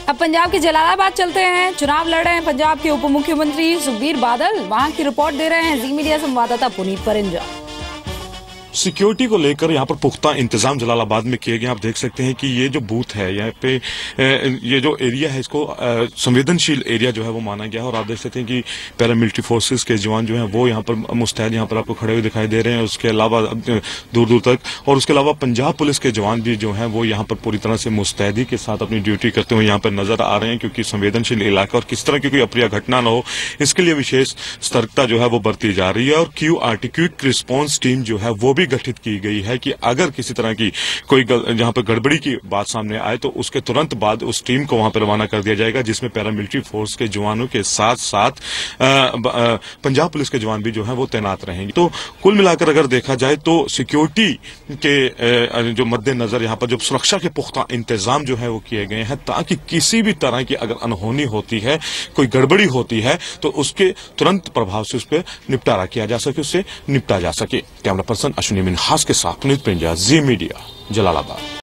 अब पंजाब के जलालाबाद चलते हैं। चुनाव लड़ रहे हैं पंजाब के उप मुख्यमंत्री सुखबीर बादल। वहां की रिपोर्ट दे रहे हैं जी मीडिया संवाददाता पुनीत परिंजा। सिक्योरिटी को लेकर यहाँ पर पुख्ता इंतजाम जलालाबाद में किए गए। आप देख सकते हैं कि ये जो बूथ है यहाँ पे ये जो एरिया है इसको संवेदनशील एरिया जो है वो माना गया है। और आप देख सकते हैं कि पैरामिलिट्री फोर्सेस के जवान जो हैं वो यहाँ पर मुस्तैद यहाँ पर आपको खड़े हुए दिखाई दे रहे हैं। उसके अलावा दूर दूर तक और उसके अलावा पंजाब पुलिस के जवान भी जो हैं वो यहाँ पर पूरी तरह से मुस्तैदी के साथ अपनी ड्यूटी करते हुए यहाँ पर नजर आ रहे हैं, क्योंकि संवेदनशील इलाका और किस तरह की कोई अप्रिय घटना न हो इसके लिए विशेष सतर्कता जो है वो बरती जा रही है। और क्विक रिस्पॉन्स टीम जो है वो गठित की गई है कि अगर किसी तरह की कोई जहां पर गड़बड़ी की बात सामने आए तो उसके तुरंत बाद उस टीम को वहां पर रवाना कर दिया जाएगा, जिसमें पैरामिलिट्री फोर्स के जवानों के साथ साथ पंजाब पुलिस के जवान भी जो है वो तैनात रहेंगे। तो कुल मिलाकर अगर देखा जाए तो सिक्योरिटी के जो मद्देनजर यहाँ पर जो सुरक्षा के पुख्ता इंतजाम जो है वो किए गए हैं, ताकि किसी भी तरह की अगर अनहोनी होती है, कोई गड़बड़ी होती है तो उसके तुरंत प्रभाव से उस पर निपटारा किया जा सके, उससे निपटा जा सके। कैमरा पर्सन अश्विनी मिन्हास के साथ पुनीत परिंजा, जी मीडिया, जलालाबाद।